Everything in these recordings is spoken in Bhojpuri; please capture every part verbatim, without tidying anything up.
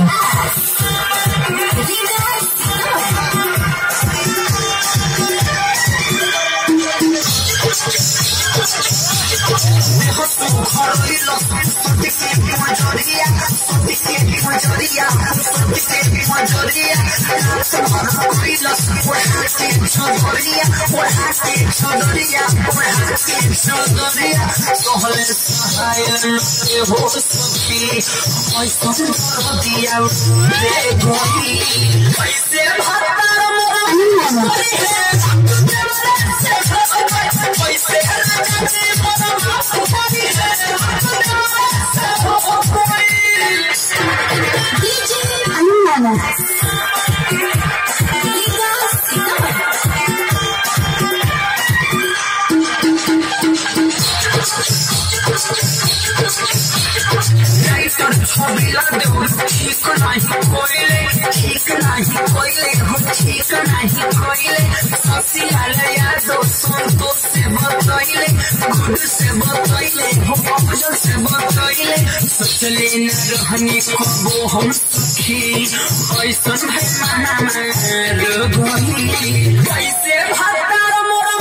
रहने को वो हम सखी ऐसा है मना गई कैसे भत्ता मोरा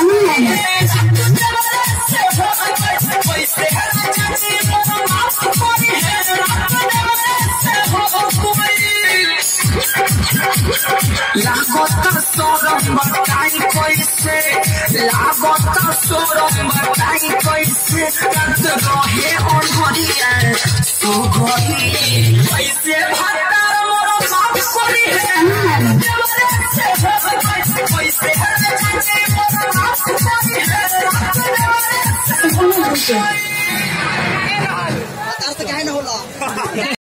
लागत सोरम बताई कैसे लागत सोरम बताई कैसे रत रहे अनहरिया सो गई कैसे भत्ता मोरा माफ करी है कैसे माफ करी है